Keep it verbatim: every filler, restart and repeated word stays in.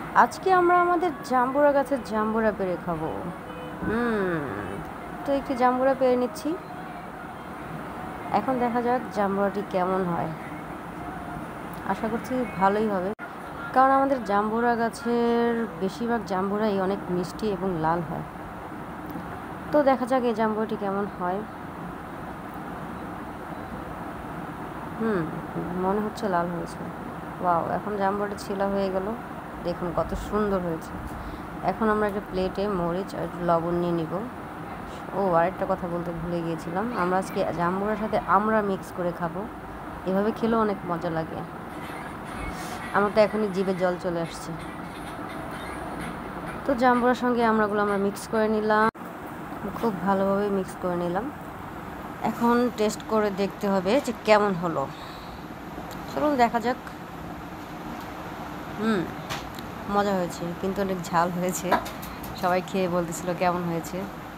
আজকে আমরা আমাদের জাম্বুরা গাছের জাম্বুরা পেড়ে খাবো। হুম তো একটু জাম্বুরা পেড়ে নিচ্ছি। এখন দেখা যাক জাম্বুরাটি কেমন হয়। আশা করছি ভালোই হবে, কারণ আমাদের জাম্বুরা গাছের বেশিরভাগ জাম্বুরাই অনেক মিষ্টি এবং লাল হয়। তো দেখা যাক এই জাম্বুরাটি কেমন হয়। হুম মনে হচ্ছে লাল হয়েছে। ওয়াও, এখন জাম্বুরাটি ছিলা হয়ে গেল। দেখুন কত সুন্দর হয়েছে। এখন আমরা একটা প্লেটে মরিচ আর লবণ নিয়ে নিব। ও আরেকটা কথা বলতে ভুলে গিয়েছিলাম, আমরা আজকে জাম্বুরার সাথে আমরা মিক্স করে খাবো। এভাবে খেলেও অনেক মজা লাগে। আমার তো এখনই জিভে জল চলে আসছে। তো জাম্বুরার সঙ্গে আমরাগুলো আমরা মিক্স করে নিলাম, খুব ভালোভাবে মিক্স করে নিলাম। এখন টেস্ট করে দেখতে হবে যে কেমন হলো। চলুন দেখা যাক। হুম মজা হয়েছে, কিন্তু অনেক ঝাল হয়েছে। সবাই খেয়ে বলতেছিল কেমন হয়েছে।